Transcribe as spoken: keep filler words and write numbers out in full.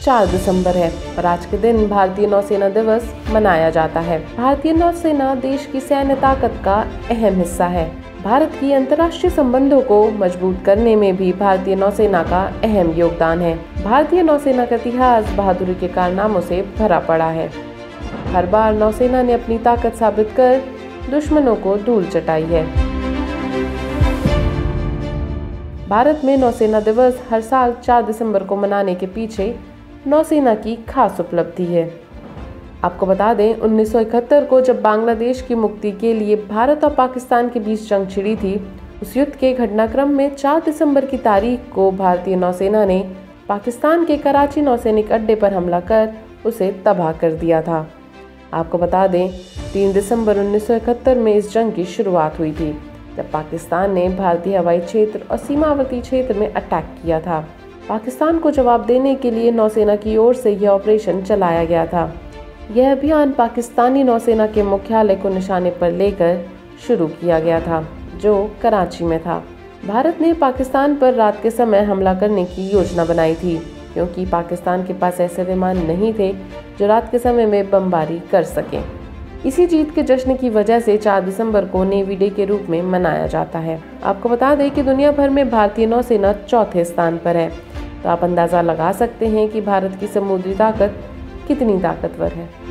चार दिसंबर है और आज के दिन भारतीय नौसेना दिवस मनाया जाता है। भारतीय नौसेना देश की सैन्य ताकत का अहम हिस्सा है। भारत की अंतर्राष्ट्रीय संबंधों को मजबूत करने में भी भारतीय नौसेना का अहम योगदान है। भारतीय नौसेना का इतिहास बहादुरी के कारनामों से भरा पड़ा है। हर बार नौसेना ने अपनी ताकत साबित कर दुश्मनों को धूल चटाई है। भारत में नौसेना दिवस हर साल चार दिसंबर को मनाने के पीछे नौसेना की खास उपलब्धि है। आपको बता दें, उन्नीस सौ इकहत्तर को जब बांग्लादेश की मुक्ति के लिए भारत और पाकिस्तान के बीच जंग छिड़ी थी, उस युद्ध के घटनाक्रम में चार दिसंबर की तारीख को भारतीय नौसेना ने पाकिस्तान के कराची नौसैनिक अड्डे पर हमला कर उसे तबाह कर दिया था। आपको बता दें, तीन दिसंबर उन्नीस सौ इकहत्तर में इस जंग की शुरुआत हुई थी, जब पाकिस्तान ने भारतीय हवाई क्षेत्र और सीमावर्ती क्षेत्र में अटैक किया था। पाकिस्तान को जवाब देने के लिए नौसेना की ओर से यह ऑपरेशन चलाया गया था। यह अभियान पाकिस्तानी नौसेना के मुख्यालय को निशाने पर लेकर शुरू किया गया था, जो कराची में था। भारत ने पाकिस्तान पर रात के समय हमला करने की योजना बनाई थी, क्योंकि पाकिस्तान के पास ऐसे विमान नहीं थे जो रात के समय में बमबारी कर सकें। इसी जीत के जश्न की वजह से चार दिसंबर को नेवी डे के रूप में मनाया जाता है। आपको बता दें कि दुनिया भर में भारतीय नौसेना चौथे स्थान पर है, तो आप अंदाजा लगा सकते हैं कि भारत की समुद्री ताकत कितनी ताकतवर है।